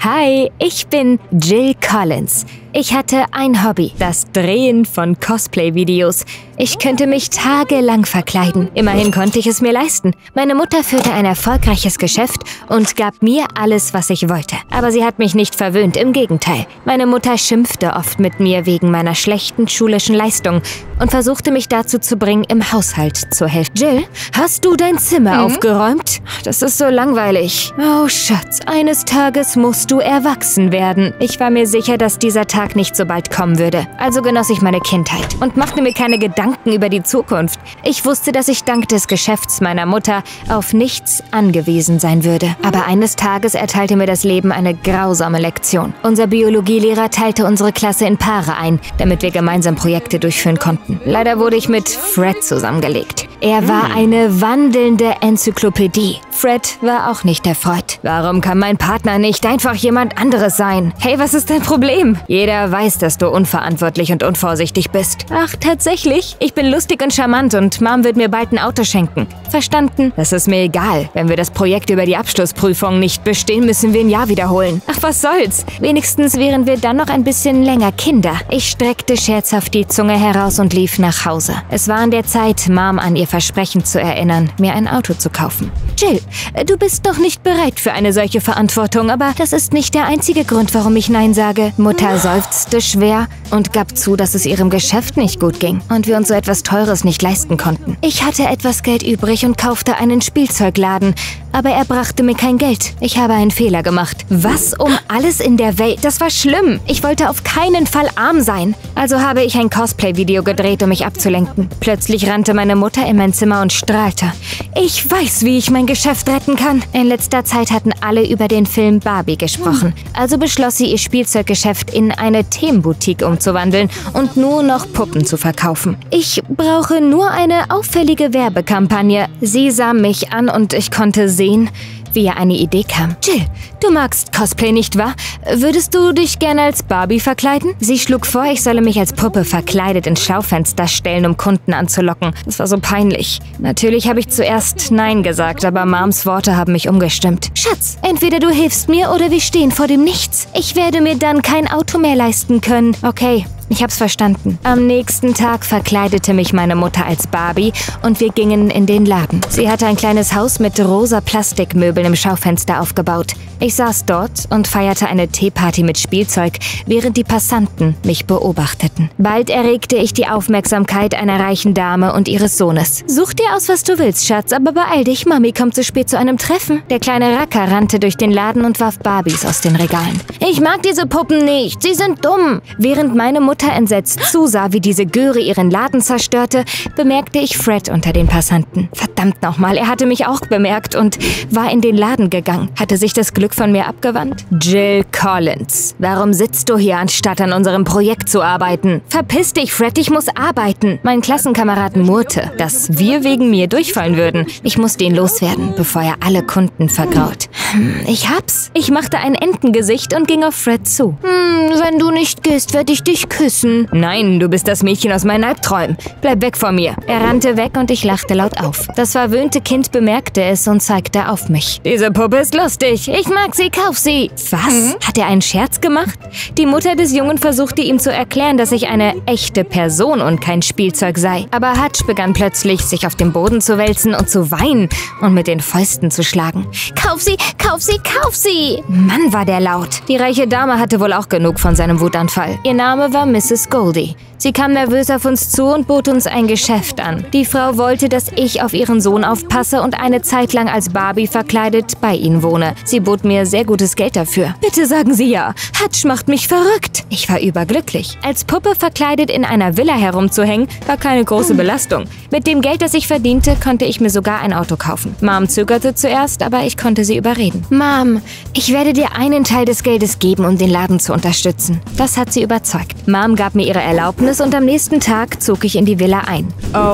Hi, ich bin Jill Collins. Ich hatte ein Hobby, das Drehen von Cosplay-Videos. Ich könnte mich tagelang verkleiden. Immerhin konnte ich es mir leisten. Meine Mutter führte ein erfolgreiches Geschäft und gab mir alles, was ich wollte. Aber sie hat mich nicht verwöhnt, im Gegenteil. Meine Mutter schimpfte oft mit mir wegen meiner schlechten schulischen Leistung und versuchte mich dazu zu bringen, im Haushalt zu helfen. Jill, hast du dein Zimmer aufgeräumt? Das ist so langweilig. Oh Schatz, eines Tages musst du erwachsen werden. Ich war mir sicher, dass dieser Tag nicht so bald kommen würde. Also genoss ich meine Kindheit und machte mir keine Gedanken über die Zukunft. Ich wusste, dass ich dank des Geschäfts meiner Mutter auf nichts angewiesen sein würde. Aber eines Tages erteilte mir das Leben eine grausame Lektion. Unser Biologielehrer teilte unsere Klasse in Paare ein, damit wir gemeinsam Projekte durchführen konnten. Leider wurde ich mit Fred zusammengelegt. Er war eine wandelnde Enzyklopädie. Fred war auch nicht erfreut. Warum kann mein Partner nicht einfach jemand anderes sein? Hey, was ist dein Problem? Jeder weiß, dass du unverantwortlich und unvorsichtig bist. Ach, tatsächlich? Ich bin lustig und charmant und Mom wird mir bald ein Auto schenken. Verstanden? Das ist mir egal. Wenn wir das Projekt über die Abschlussprüfung nicht bestehen, müssen wir ein Jahr wiederholen. Ach, was soll's? Wenigstens wären wir dann noch ein bisschen länger Kinder. Ich streckte scherzhaft die Zunge heraus und lief nach Hause. Es war an der Zeit, Mom an ihr Versprechen zu erinnern, mir ein Auto zu kaufen. Jill, du bist doch nicht bereit für eine solche Verantwortung, aber das ist nicht der einzige Grund, warum ich Nein sage. Mutter seufzte schwer und gab zu, dass es ihrem Geschäft nicht gut ging und wir uns so etwas Teures nicht leisten konnten. Ich hatte etwas Geld übrig und kaufte einen Spielzeugladen, aber er brachte mir kein Geld. Ich habe einen Fehler gemacht. Was um alles in der Welt? Das war schlimm. Ich wollte auf keinen Fall arm sein. Also habe ich ein Cosplay-Video gedreht, um mich abzulenken. Plötzlich rannte meine Mutter in mein Zimmer und strahlte. Ich weiß, wie ich mein Geschäft retten kann. In letzter Zeit hatten alle über den Film Barbie gesprochen. Also beschloss sie, ihr Spielzeuggeschäft in eine Themenboutique umzuwandeln und nur noch Puppen zu verkaufen. Ich brauche nur eine auffällige Werbekampagne. Sie sah mich an und ich konnte sehen, wie ihr eine Idee kam. Jill, du magst Cosplay, nicht wahr? Würdest du dich gerne als Barbie verkleiden? Sie schlug vor, ich solle mich als Puppe verkleidet ins Schaufenster stellen, um Kunden anzulocken. Das war so peinlich. Natürlich habe ich zuerst Nein gesagt, aber Moms Worte haben mich umgestimmt. Schatz, entweder du hilfst mir oder wir stehen vor dem Nichts. Ich werde mir dann kein Auto mehr leisten können. Okay. Ich hab's verstanden. Am nächsten Tag verkleidete mich meine Mutter als Barbie und wir gingen in den Laden. Sie hatte ein kleines Haus mit rosa Plastikmöbeln im Schaufenster aufgebaut. Ich saß dort und feierte eine Teeparty mit Spielzeug, während die Passanten mich beobachteten. Bald erregte ich die Aufmerksamkeit einer reichen Dame und ihres Sohnes. Such dir aus, was du willst, Schatz, aber beeil dich, Mami kommt zu spät zu einem Treffen. Der kleine Racker rannte durch den Laden und warf Barbies aus den Regalen. Ich mag diese Puppen nicht, sie sind dumm. Während meine Mutter entsetzt zusah, wie diese Göre ihren Laden zerstörte, bemerkte ich Fred unter den Passanten. Verdammt nochmal, er hatte mich auch bemerkt und war in den Laden gegangen. Hatte sich das Glück von mir abgewandt? Jill Collins, warum sitzt du hier, anstatt an unserem Projekt zu arbeiten? Verpiss dich, Fred, ich muss arbeiten. Mein Klassenkamerad murrte, dass wir wegen mir durchfallen würden. Ich musste ihn loswerden, bevor er alle Kunden vergraut. Ich hab's. Ich machte ein Entengesicht und ging auf Fred zu. Wenn du nicht gehst, werde ich dich küssen. Nein, du bist das Mädchen aus meinen Albträumen. Bleib weg von mir. Er rannte weg und ich lachte laut auf. Das verwöhnte Kind bemerkte es und zeigte auf mich. Diese Puppe ist lustig. Ich mag sie, kauf sie. Was? Hat er einen Scherz gemacht? Die Mutter des Jungen versuchte ihm zu erklären, dass ich eine echte Person und kein Spielzeug sei. Aber Hutch begann plötzlich, sich auf dem Boden zu wälzen und zu weinen und mit den Fäusten zu schlagen. Kauf sie, kauf sie, kauf sie! Mann, war der laut. Die reiche Dame hatte wohl auch genug von seinem Wutanfall. Ihr Name war Mrs. Goldie. Sie kam nervös auf uns zu und bot uns ein Geschäft an. Die Frau wollte, dass ich auf ihren Sohn aufpasse und eine Zeit lang als Barbie verkleidet bei ihnen wohne. Sie bot mir sehr gutes Geld dafür. Bitte sagen Sie ja. Hutch macht mich verrückt. Ich war überglücklich. Als Puppe verkleidet in einer Villa herumzuhängen, war keine große Belastung. Mit dem Geld, das ich verdiente, konnte ich mir sogar ein Auto kaufen. Mom zögerte zuerst, aber ich konnte sie überreden. Mom, ich werde dir einen Teil des Geldes geben, um den Laden zu unterstützen. Das hat sie überzeugt. Mom gab mir ihre Erlaubnis und am nächsten Tag zog ich in die Villa ein.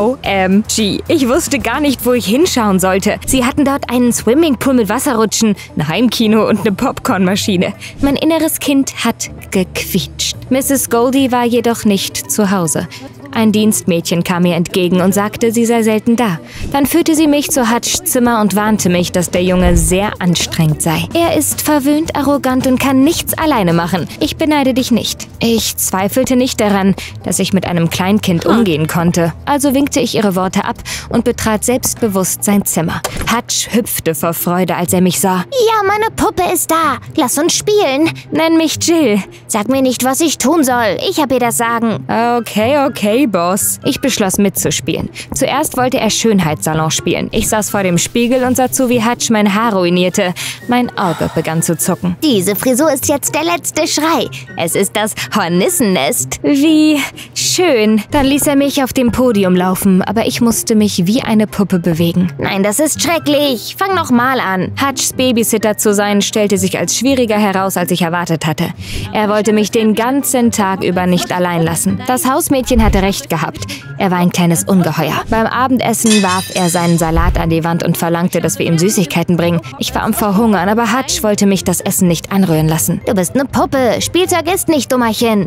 OMG. Ich wusste gar nicht, wo ich hinschauen sollte. Sie hatten dort einen Swimmingpool mit Wasserrutschen, ein Heimkino und eine Popcornmaschine. Mein inneres Kind hat gequietscht. Mrs. Goldie war jedoch nicht zu Hause. Ein Dienstmädchen kam mir entgegen und sagte, sie sei selten da. Dann führte sie mich zu Hutchs Zimmer und warnte mich, dass der Junge sehr anstrengend sei. Er ist verwöhnt, arrogant und kann nichts alleine machen. Ich beneide dich nicht. Ich zweifelte nicht daran, dass ich mit einem Kleinkind umgehen konnte. Also winkte ich ihre Worte ab und betrat selbstbewusst sein Zimmer. Hutch hüpfte vor Freude, als er mich sah. Ja, meine Puppe ist da. Lass uns spielen. Nenn mich Jill. Sag mir nicht, was ich tun soll. Ich hab ihr das Sagen. Okay, Boss. Ich beschloss mitzuspielen. Zuerst wollte er Schönheitssalon spielen. Ich saß vor dem Spiegel und sah zu, wie Hutch mein Haar ruinierte. Mein Auge begann zu zucken. Diese Frisur ist jetzt der letzte Schrei. Es ist das Hornissennest. Wie schön. Dann ließ er mich auf dem Podium laufen, aber ich musste mich wie eine Puppe bewegen. Nein, das ist schrecklich. Fang noch mal an. Hutchs Babysitter zu sein, stellte sich als schwieriger heraus, als ich erwartet hatte. Er wollte mich den ganzen Tag über nicht allein lassen. Das Hausmädchen hatte recht gehabt. Er war ein kleines Ungeheuer. Beim Abendessen warf er seinen Salat an die Wand und verlangte, dass wir ihm Süßigkeiten bringen. Ich war am Verhungern, aber Hutch wollte mich das Essen nicht anrühren lassen. Du bist eine Puppe. Spielzeug ist nicht, Dummerchen.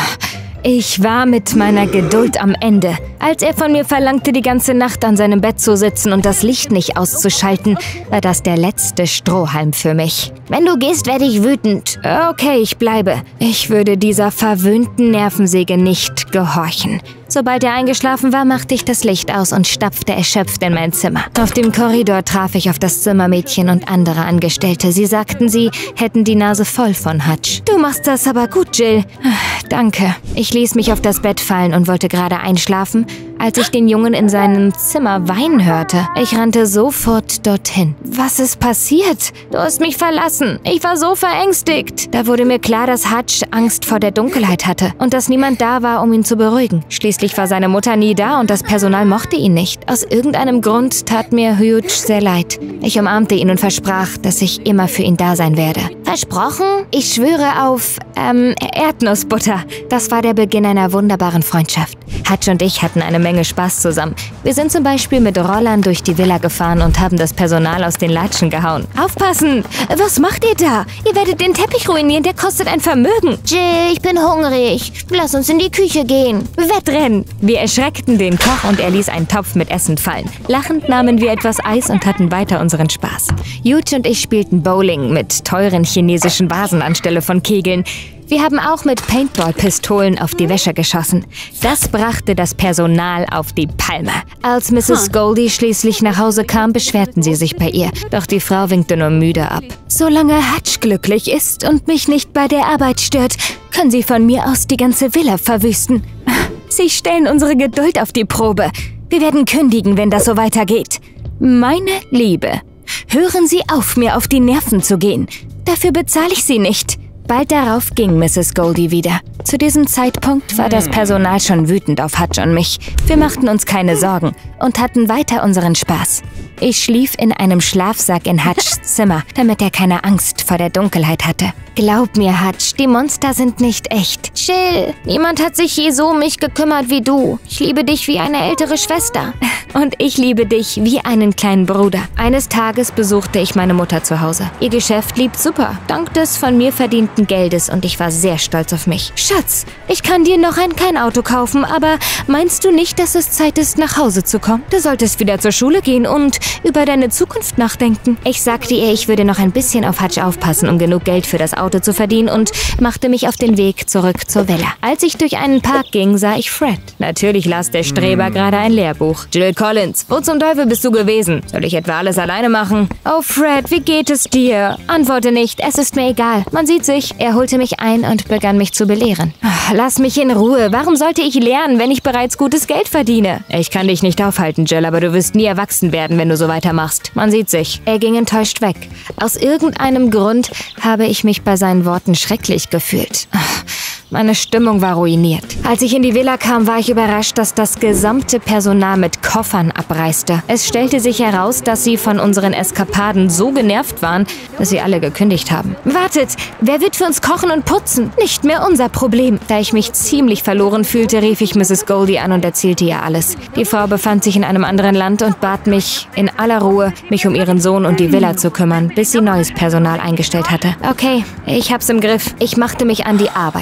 Ich war mit meiner Geduld am Ende. Als er von mir verlangte, die ganze Nacht an seinem Bett zu sitzen und das Licht nicht auszuschalten, war das der letzte Strohhalm für mich. Wenn du gehst, werde ich wütend. Okay, ich bleibe. Ich würde dieser verwöhnten Nervensäge nicht gehorchen. Sobald er eingeschlafen war, machte ich das Licht aus und stapfte erschöpft in mein Zimmer. Auf dem Korridor traf ich auf das Zimmermädchen und andere Angestellte. Sie sagten, sie hätten die Nase voll von Hutch. Du machst das aber gut, Jill. Danke. Ich ließ mich auf das Bett fallen und wollte gerade einschlafen, als ich den Jungen in seinem Zimmer weinen hörte. Ich rannte sofort dorthin. Was ist passiert? Du hast mich verlassen. Ich war so verängstigt. Da wurde mir klar, dass Hutch Angst vor der Dunkelheit hatte und dass niemand da war, um ihn zu beruhigen. Schließlich war seine Mutter nie da und das Personal mochte ihn nicht. Aus irgendeinem Grund tat mir Hugh sehr leid. Ich umarmte ihn und versprach, dass ich immer für ihn da sein werde. Versprochen? Ich schwöre auf, Erdnussbutter. Das war der Beginn einer wunderbaren Freundschaft. Hutch und ich hatten eine Menge Spaß zusammen. Wir sind zum Beispiel mit Rollern durch die Villa gefahren und haben das Personal aus den Latschen gehauen. Aufpassen! Was macht ihr da? Ihr werdet den Teppich ruinieren, der kostet ein Vermögen. Jill, ich bin hungrig. Lass uns in die Küche gehen. Wettrennen! Wir erschreckten den Koch und er ließ einen Topf mit Essen fallen. Lachend nahmen wir etwas Eis und hatten weiter unseren Spaß. Hugh und ich spielten Bowling mit teuren chinesischen Vasen anstelle von Kegeln. Wir haben auch mit Paintball-Pistolen auf die Wäsche geschossen. Das brachte das Personal auf die Palme. Als Mrs. Goldie schließlich nach Hause kam, beschwerten sie sich bei ihr. Doch die Frau winkte nur müde ab. Solange Hutch glücklich ist und mich nicht bei der Arbeit stört, können sie von mir aus die ganze Villa verwüsten. Sie stellen unsere Geduld auf die Probe. Wir werden kündigen, wenn das so weitergeht. Meine Liebe, hören Sie auf, mir auf die Nerven zu gehen. Dafür bezahle ich Sie nicht. Bald darauf ging Mrs. Goldie wieder. Zu diesem Zeitpunkt war das Personal schon wütend auf Hutch und mich. Wir machten uns keine Sorgen und hatten weiter unseren Spaß. Ich schlief in einem Schlafsack in Hutchs Zimmer, damit er keine Angst vor der Dunkelheit hatte. Glaub mir, Hutch, die Monster sind nicht echt. Jill, niemand hat sich je so um mich gekümmert wie du. Ich liebe dich wie eine ältere Schwester. Und ich liebe dich wie einen kleinen Bruder. Eines Tages besuchte ich meine Mutter zu Hause. Ihr Geschäft lief super, dank des von mir verdienten Geldes und ich war sehr stolz auf mich. Schatz, ich kann dir noch kein Auto kaufen, aber meinst du nicht, dass es Zeit ist, nach Hause zu kommen? Du solltest wieder zur Schule gehen und über deine Zukunft nachdenken. Ich sagte ihr, ich würde noch ein bisschen auf Hutch aufpassen, um genug Geld für das Auto zu verdienen und machte mich auf den Weg zurück zur Villa. Als ich durch einen Park ging, sah ich Fred. Natürlich las der Streber gerade ein Lehrbuch. Jill Collins, wo zum Teufel bist du gewesen? Soll ich etwa alles alleine machen? Oh Fred, wie geht es dir? Antworte nicht, es ist mir egal. Man sieht sich. Er holte mich ein und begann mich zu belehren. Lass mich in Ruhe. Warum sollte ich lernen, wenn ich bereits gutes Geld verdiene? Ich kann dich nicht aufhalten, Jill, aber du wirst nie erwachsen werden, wenn du so weitermachst. Man sieht sich. Er ging enttäuscht weg. Aus irgendeinem Grund habe ich mich bei seinen Worten schrecklich gefühlt. Meine Stimmung war ruiniert. Als ich in die Villa kam, war ich überrascht, dass das gesamte Personal mit Koffern abreiste. Es stellte sich heraus, dass sie von unseren Eskapaden so genervt waren, dass sie alle gekündigt haben. Wartet, wer wird für uns kochen und putzen? Nicht mehr unser Problem. Da ich mich ziemlich verloren fühlte, rief ich Mrs. Goldie an und erzählte ihr alles. Die Frau befand sich in einem anderen Land und bat mich in aller Ruhe, mich um ihren Sohn und die Villa zu kümmern, bis sie neues Personal eingestellt hatte. Okay, ich hab's im Griff. Ich machte mich an die Arbeit. Merkte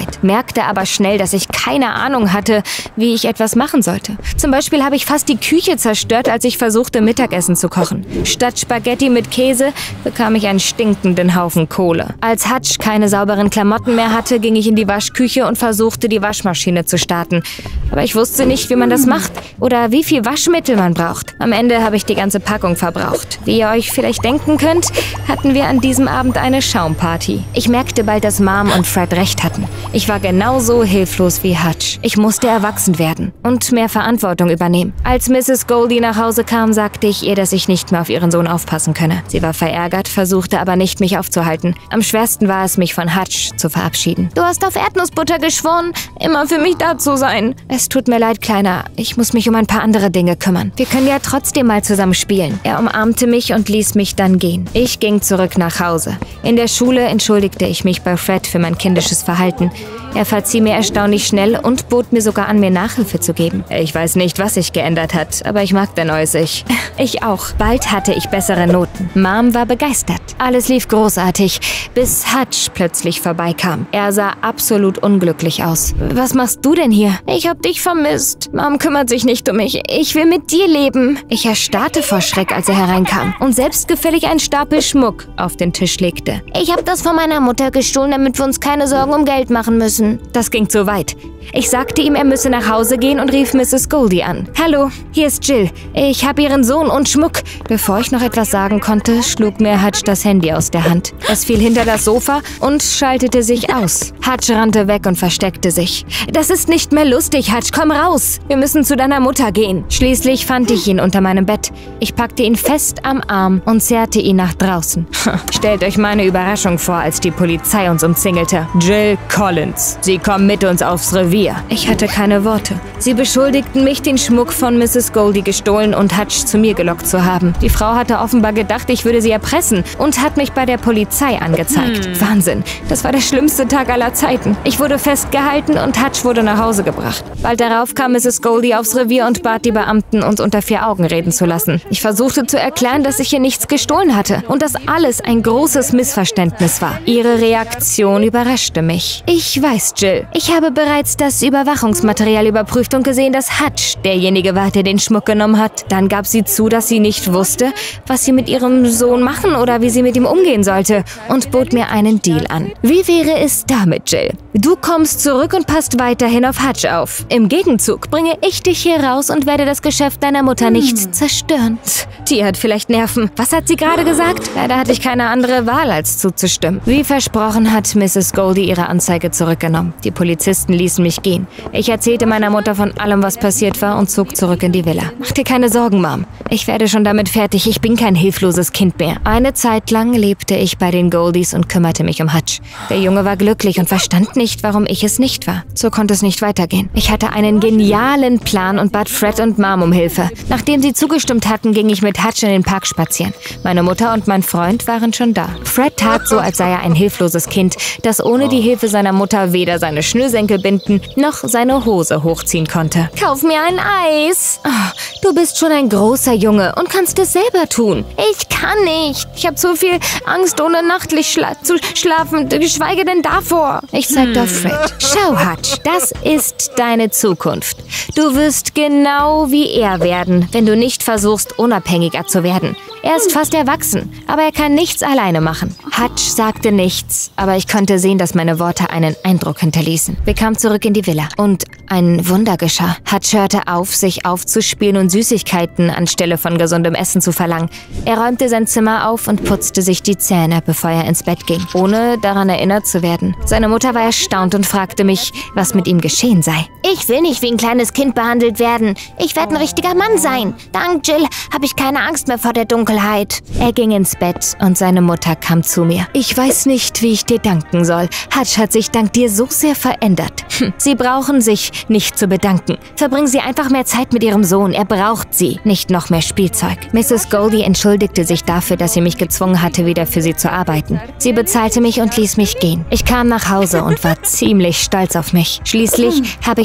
merkte aber schnell, dass ich keine Ahnung hatte, wie ich etwas machen sollte. Zum Beispiel habe ich fast die Küche zerstört, als ich versuchte, Mittagessen zu kochen. Statt Spaghetti mit Käse bekam ich einen stinkenden Haufen Kohle. Als Hutch keine sauberen Klamotten mehr hatte, ging ich in die Waschküche und versuchte, die Waschmaschine zu starten. Aber ich wusste nicht, wie man das macht oder wie viel Waschmittel man braucht. Am Ende habe ich die ganze Packung verbraucht. Wie ihr euch vielleicht denken könnt, hatten wir an diesem Abend eine Schaumparty. Ich merkte bald, dass Mom und Fred recht hatten. Ich war genauso hilflos wie Hutch. Ich musste erwachsen werden und mehr Verantwortung übernehmen. Als Mrs. Goldie nach Hause kam, sagte ich ihr, dass ich nicht mehr auf ihren Sohn aufpassen könne. Sie war verärgert, versuchte aber nicht, mich aufzuhalten. Am schwersten war es, mich von Hutch zu verabschieden. Du hast auf Erdnussbutter geschworen, immer für mich da zu sein. Es tut mir leid, Kleiner. Ich muss mich um ein paar andere Dinge kümmern. Wir können ja trotzdem mal zusammen spielen. Er umarmte mich und ließ mich dann gehen. Ich ging zurück nach Hause. In der Schule entschuldigte ich mich bei Fred für mein kindisches Verhalten. Er verzieh mir erstaunlich schnell und bot mir sogar an, mir Nachhilfe zu geben. Ich weiß nicht, was sich geändert hat, aber ich mag dein neues Ich. Ich auch. Bald hatte ich bessere Noten. Mom war begeistert. Alles lief großartig, bis Hutch plötzlich vorbeikam. Er sah absolut unglücklich aus. Was machst du denn hier? Ich hab dich vermisst. Mom kümmert sich nicht um mich. Ich will mit dir leben. Ich erstarrte vor Schreck, als er hereinkam und selbstgefällig einen Stapel Schmuck auf den Tisch legte. Ich hab das von meiner Mutter gestohlen, damit wir uns keine Sorgen um Geld machen müssen. Das ging zu weit. Ich sagte ihm, er müsse nach Hause gehen und rief Mrs. Goldie an. Hallo, hier ist Jill. Ich habe ihren Sohn und Schmuck. Bevor ich noch etwas sagen konnte, schlug mir Hutch das Handy aus der Hand. Es fiel hinter das Sofa und schaltete sich aus. Hutch rannte weg und versteckte sich. Das ist nicht mehr lustig, Hutch, komm raus. Wir müssen zu deiner Mutter gehen. Schließlich fand ich ihn unter meinem Bett. Ich packte ihn fest am Arm und zerrte ihn nach draußen. Stellt euch meine Überraschung vor, als die Polizei uns umzingelte. Jill Collins. Sie kommen mit uns aufs Revier. Ich hatte keine Worte. Sie beschuldigten mich, den Schmuck von Mrs. Goldie gestohlen und Hutch zu mir gelockt zu haben. Die Frau hatte offenbar gedacht, ich würde sie erpressen und hat mich bei der Polizei angezeigt. Wahnsinn, das war der schlimmste Tag aller Zeiten. Ich wurde festgehalten und Hutch wurde nach Hause gebracht. Bald darauf kam Mrs. Goldie aufs Revier und bat die Beamten, uns unter 4 Augen reden zu lassen. Ich versuchte zu erklären, dass ich hier nichts gestohlen hatte und dass alles ein großes Missverständnis war. Ihre Reaktion überraschte mich. Ich weiß, Jill, ich habe bereits das Überwachungsmaterial überprüft und gesehen, dass Hutch derjenige war, der den Schmuck genommen hat. Dann gab sie zu, dass sie nicht wusste, was sie mit ihrem Sohn machen oder wie sie mit ihm umgehen sollte und bot mir einen Deal an. Wie wäre es damit, Jill? Du kommst zurück und passt weiterhin auf Hutch auf. Im Gegenzug bringe ich dich hier raus und werde das Geschäft deiner Mutter nicht zerstören. Die hat vielleicht Nerven. Was hat sie gerade gesagt? Leider hatte ich keine andere Wahl, als zuzustimmen. Wie versprochen hat Mrs. Goldie ihre Anzeige zurückgenommen. Die Polizisten ließen mich gehen. Ich erzählte meiner Mutter von allem, was passiert war und zog zurück in die Villa. Mach dir keine Sorgen, Mom. Ich werde schon damit fertig. Ich bin kein hilfloses Kind mehr. Eine Zeit lang lebte ich bei den Goldies und kümmerte mich um Hutch. Der Junge war glücklich und verstand nicht, warum ich es nicht war. So konnte es nicht weitergehen. Ich hatte einen genialen Plan und bat Fred und Mom um Hilfe. Nachdem sie zugestimmt hatten, ging ich mit Hutch in den Park spazieren. Meine Mutter und mein Freund waren schon da. Fred tat so, als sei er ein hilfloses Kind, das ohne die Hilfe seiner Mutter weder seine Schnürsenkel binden noch seine Hose hochziehen konnte. Kauf mir ein Eis. Oh, du bist schon ein großer Junge und kannst es selber tun. Ich kann nicht. Ich habe zu viel Angst, ohne nachtlich zu schlafen, geschweige denn davor. Ich zeigte auf Fred. Schau, Hutch, das ist deine Zukunft. Du wirst genau wie er werden, wenn du nicht versuchst, unabhängiger zu werden. Er ist fast erwachsen, aber er kann nichts alleine machen. Hutch sagte nichts, aber ich konnte sehen, dass meine Worte einen Eindruck hinterließen. Wir kamen zurück in die Villa und ein Wunder geschah. Hutch hörte auf, sich aufzuspielen und Süßigkeiten anstelle von gesundem Essen zu verlangen. Er räumte sein Zimmer auf und putzte sich die Zähne, bevor er ins Bett ging, ohne daran erinnert zu werden. Seine Mutter war erstaunt und fragte mich, was mit ihm geschehen sei. Ich will nicht wie ein kleines Kind behandelt werden. Ich werde ein richtiger Mann sein. Dank Jill habe ich keine Angst mehr vor der Dunkelheit. Er ging ins Bett und seine Mutter kam zu mir. Ich weiß nicht, wie ich dir danken soll. Hutch hat sich dank dir so sehr verändert. Sie brauchen sich nicht zu bedanken. Verbringen Sie einfach mehr Zeit mit Ihrem Sohn. Er braucht Sie, nicht noch mehr Spielzeug. Mrs. Goldie entschuldigte sich dafür, dass sie mich gezwungen hatte, wieder für sie zu arbeiten. Sie bezahlte mich und ließ mich gehen. Ich kam nach Hause und war ziemlich stolz auf mich. Schließlich habe ich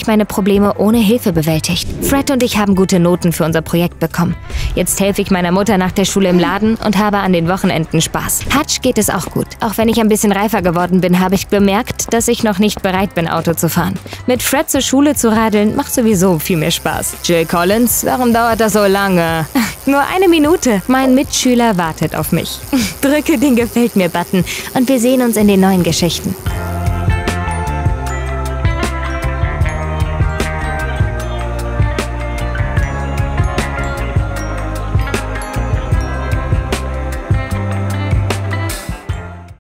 meine Probleme ohne Hilfe bewältigt. Fred und ich haben gute Noten für unser Projekt bekommen. Jetzt helfe ich meiner Mutter nach der Schule im Laden und habe an den Wochenenden Spaß. Hutch geht es auch gut. Auch wenn ich ein bisschen reifer geworden bin, habe ich bemerkt, dass ich noch nicht bereit bin, Auto zu fahren. Mit Fred zur Schule zu radeln, macht sowieso viel mehr Spaß. Jill Collins, warum dauert das so lange? Nur 1 Minute. Mein Mitschüler wartet auf mich. Drücke den Gefällt mir-Button und wir sehen uns in den neuen Geschichten.